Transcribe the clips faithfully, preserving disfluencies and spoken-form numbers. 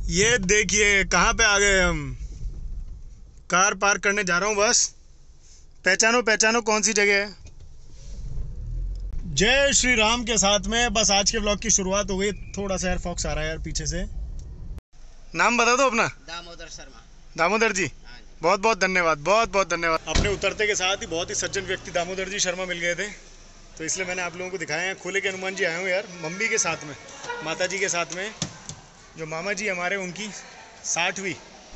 ये देखिए कहाँ पे आ गए हम। कार पार्क करने जा रहा हूँ बस। पहचानो पहचानो कौन सी जगह है। जय श्री राम के साथ में बस आज के ब्लॉग की शुरुआत हो गई। थोड़ा सा एयर फॉक्स आ रहा है यार पीछे से। नाम बता दो अपना। दामोदर शर्मा। दामोदर जी, हाँ जी। बहुत बहुत धन्यवाद, बहुत बहुत धन्यवाद। अपने उतरते के साथ ही बहुत ही सज्जन व्यक्ति दामोदर जी शर्मा मिल गए थे, तो इसलिए मैंने आप लोगों को दिखाया है। खोले के हनुमान जी आए हूँ यार, मम्मी के साथ में, माता जी के साथ में। जो मामा जी हमारे, उनकी साठवीं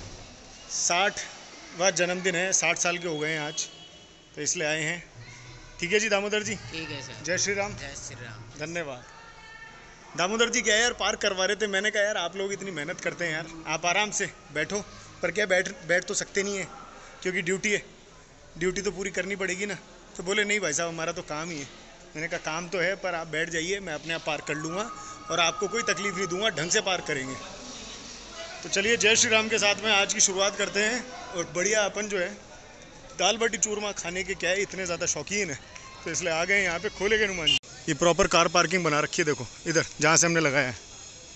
साठवां जन्मदिन है। साठ साल के हो गए हैं आज, तो इसलिए आए हैं। ठीक है जी दामोदर जी। ठीक है सर। जय श्री राम। जय श्री राम। धन्यवाद। दामोदर जी क्या है यार, पार्क करवा रहे थे। मैंने कहा यार आप लोग इतनी मेहनत करते हैं यार, आप आराम से बैठो। पर क्या बैठ बैठ तो सकते नहीं है क्योंकि ड्यूटी है, ड्यूटी तो पूरी करनी पड़ेगी ना। तो बोले नहीं भाई साहब, हमारा तो काम ही है। मैंने कहा काम तो है, पर आप बैठ जाइए, मैं अपने आप पार्क कर लूँगा और आपको कोई तकलीफ नहीं दूंगा, ढंग से पार्क करेंगे। तो चलिए जय श्री राम के साथ में आज की शुरुआत करते हैं। और बढ़िया अपन जो है दाल बाटी चूरमा खाने के क्या है इतने ज़्यादा शौकीन है, तो इसलिए आ गए यहाँ पे खोले के हनुमान जी। ये प्रॉपर कार पार्किंग बना रखी है, देखो इधर जहाँ से हमने लगाया है।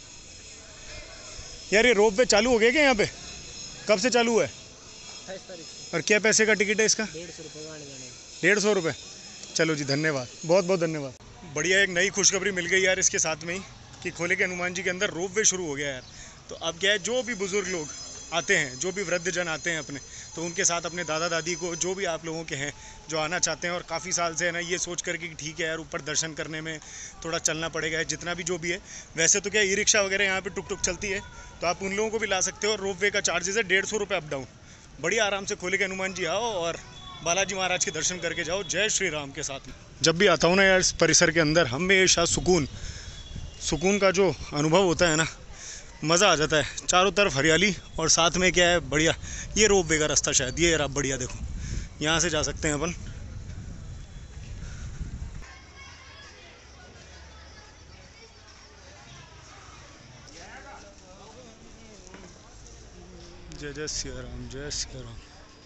यार ये रोप वे चालू हो गया क्या यहाँ पे? कब से चालू है? और क्या पैसे का टिकट है इसका? डेढ़ सौ रुपये डेढ़ सौ रुपये। चलो जी धन्यवाद, बहुत बहुत धन्यवाद। बढ़िया, एक नई खुशखबरी मिल गई यार इसके साथ में ही कि खोले के हनुमान जी के अंदर रोप वे शुरू हो गया यार। तो अब क्या है, जो भी बुजुर्ग लोग आते हैं, जो भी वृद्ध जन आते हैं अपने, तो उनके साथ अपने दादा दादी को, जो भी आप लोगों के हैं जो आना चाहते हैं और काफ़ी साल से है ना ये सोच करके कि ठीक है यार ऊपर दर्शन करने में थोड़ा चलना पड़ेगा, जितना भी जो भी है। वैसे तो क्या ई रिक्शा वगैरह यहाँ पे टुक टुक चलती है, तो आप उन लोगों को भी ला सकते हो। और रोप वे का चार्जेस है डेढ़ सौ रुपये अप डाउन। बढ़िया आराम से खोले के हनुमान जी आओ और बालाजी महाराज के दर्शन करके जाओ जय श्री राम के साथ में। जब भी आता हूँ ना यार इस परिसर के अंदर, हमेशा सुकून सुकून का जो अनुभव होता है ना, मज़ा आ जाता है। चारों तरफ हरियाली और साथ में क्या है बढ़िया, ये रोप वे का रास्ता शायद ये रहा, बढ़िया देखो यहाँ से जा सकते हैं अपन। जय जय सिया राम, जय सिया राम।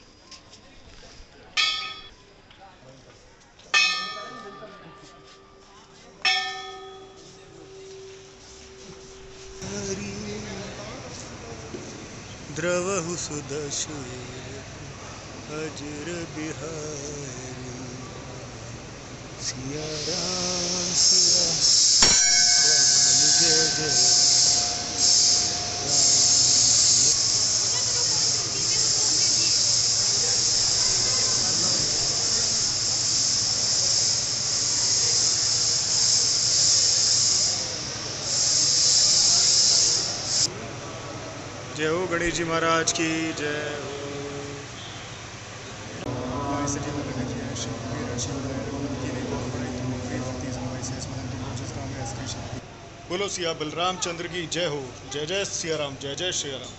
द्रवहु सुदशु अजर बिहारी सिया राम सिया राम जय जय जय हो गणेश जी महाराज की जय हो। बोलो सिया बलराम चंद्र की जय हो। जय जय सिया राम, जय जय सिया राम।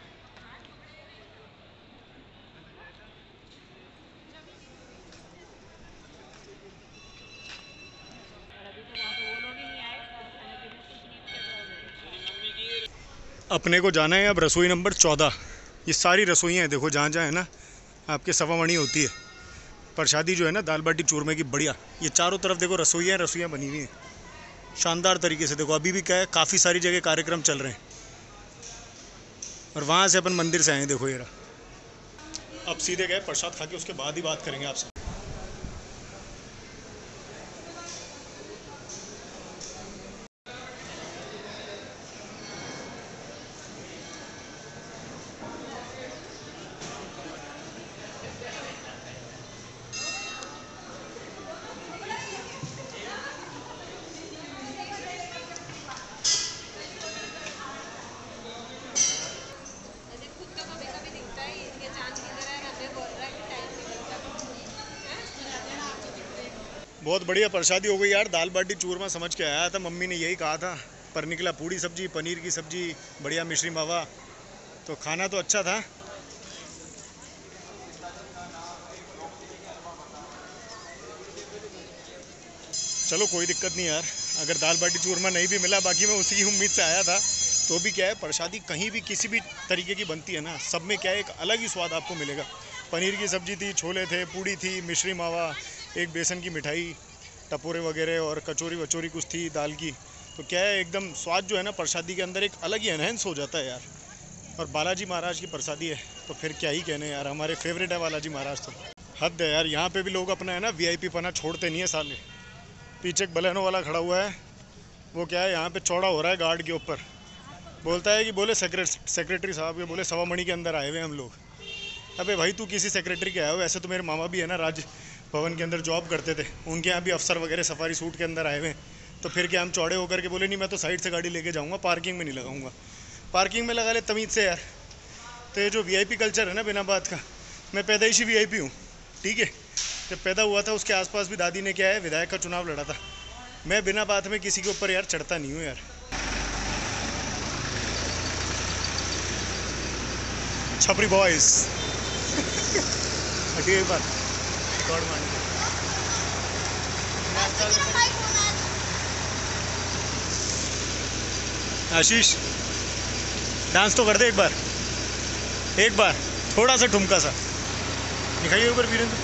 अपने को जाना है अब रसोई नंबर चौदह। ये सारी रसोइयाँ हैं देखो, जहाँ जहाँ है ना आपके सवामणी होती है, प्रसादी जो है ना दाल बाटी चूरमे की बढ़िया, ये चारों तरफ देखो रसोइयाँ रसोइयाँ बनी हुई हैं शानदार तरीके से। देखो अभी भी क्या है, काफ़ी सारी जगह कार्यक्रम चल रहे हैं। और वहाँ से अपन मंदिर से आए हैं, देखो ये रहा। अब सीधे गए प्रसाद खा के उसके बाद ही बात करेंगे आपसे। बहुत बढ़िया प्रसादी हो गई यार, दाल बाटी चूरमा समझ के आया था, मम्मी ने यही कहा था। पर निकला पूड़ी सब्जी, पनीर की सब्जी, बढ़िया मिश्री मावा। तो खाना तो अच्छा था। चलो कोई दिक्कत नहीं यार, अगर दाल बाटी चूरमा नहीं भी मिला, बाकी मैं उसी की उम्मीद से आया था। तो भी क्या है, प्रसादी कहीं भी किसी भी तरीके की बनती है ना, सब में क्या है एक अलग ही स्वाद आपको मिलेगा। पनीर की सब्जी थी, छोले थे, पूड़ी थी, मिश्री मावा, एक बेसन की मिठाई, टपोरे वगैरह और कचौरी वचौरी कुछ थी दाल की। तो क्या है एकदम स्वाद जो है ना प्रसादी के अंदर एक अलग ही एनहेंस हो जाता है यार। और बालाजी महाराज की प्रसादी है तो फिर क्या ही कहने यार, हमारे फेवरेट है बालाजी महाराज तो। हद है यार, यहाँ पे भी लोग अपना है ना वीआईपी पना छोड़ते नहीं है साले। पीछे एक बलेनो वाला खड़ा हुआ है, वो क्या है यहाँ पे चौड़ा हो रहा है गार्ड के ऊपर, बोलता है कि बोले सेक्रेटरी सेक्रेटरी साहब के बोले सवा मणि के अंदर आए हुए हम लोग। अबे भाई तू किसी सेक्रेटरी के आया हो? वैसे तो मेरे मामा भी है ना राज भवन के अंदर जॉब करते थे, उनके यहाँ भी अफसर वगैरह सफारी सूट के अंदर आए हुए हैं, तो फिर क्या हम चौड़े होकर के बोले नहीं मैं तो साइड से गाड़ी लेके जाऊँगा, पार्किंग में नहीं लगाऊंगा। पार्किंग में लगा ले तमीज़ से यार। तो ये जो वीआईपी कल्चर है ना बिना बात का, मैं पैदाइशी वीआईपी हूँ, ठीक है। जब पैदा हुआ था उसके आसपास भी दादी ने क्या है विधायक का चुनाव लड़ा था। मैं बिना बात में किसी के ऊपर यार चढ़ता नहीं हूँ यार। छपरी बॉयज हटिए एक बार दौड़ मारने। आशीष डांस तो कर दे एक बार, एक बार थोड़ा सा ठुमका सा दिखाइए ऊपर वीरेंद्र,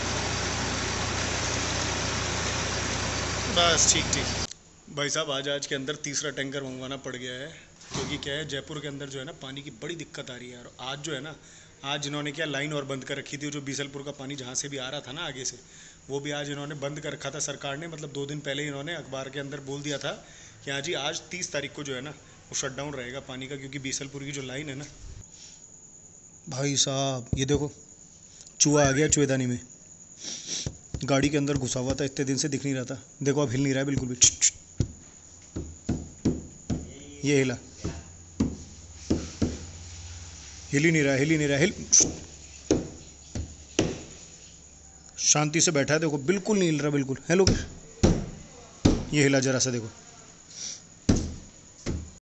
बस ठीक ठीक। भाई साहब आज आज के अंदर तीसरा टैंकर मंगवाना पड़ गया है, क्योंकि क्या है जयपुर के अंदर जो है ना पानी की बड़ी दिक्कत आ रही है यार। आज जो है ना, आज इन्होंने क्या लाइन और बंद कर रखी थी, जो बीसलपुर का पानी जहाँ से भी आ रहा था ना आगे से, वो भी आज इन्होंने बंद कर रखा था सरकार ने। मतलब दो दिन पहले इन्होंने अखबार के अंदर बोल दिया था कि हाँ जी आज तीस तारीख को जो है ना वो शट डाउन रहेगा पानी का, क्योंकि बीसलपुर की जो लाइन है ना। भाई साहब ये देखो चूहा आ गया चूहेदानी में, गाड़ी के अंदर घुसा हुआ था, इतने दिन से दिख नहीं रहा था। देखो अब हिल नहीं रहा है बिल्कुल भी, ये हिला, हिल ही नहीं रहा, हिल ही नहीं रहा, हिल शांति से बैठा है, देखो बिल्कुल नहीं हिल रहा, बिल्कुल। हेलो ये हिला जरा सा देखो।